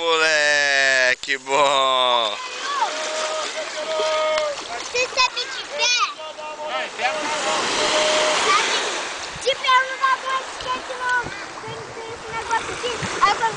moleque, bom. Você sabe de pé? De pé eu não dá pra skate não. Tem esse negócio aqui.